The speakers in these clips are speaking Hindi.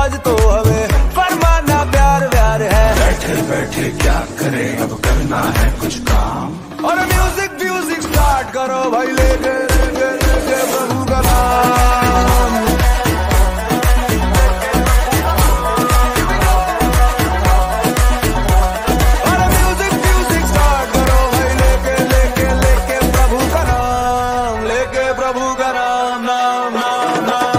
आज तो हमें फरमाना प्यार व्यार है। बैठे बैठे क्या करें, अब करना है कुछ काम। और म्यूजिक म्यूजिक स्टार्ट करो भाई, लेके लेके लेके प्रभु का नाम। और म्यूजिक म्यूजिक स्टार्ट करो भाई, लेके लेके लेके प्रभु का नाम, लेके प्रभु का नाम, नाम नाम नाम।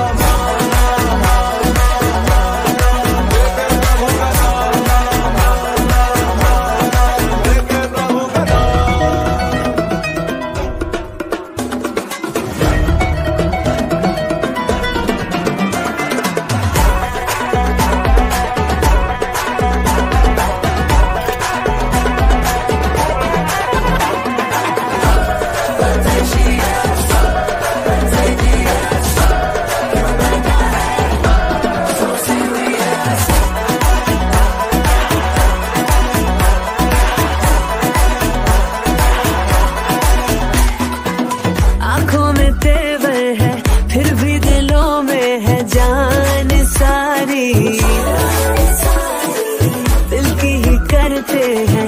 आँखों में तेवर है, फिर भी दिलों में है जान सारी। दिल की ही करते हैं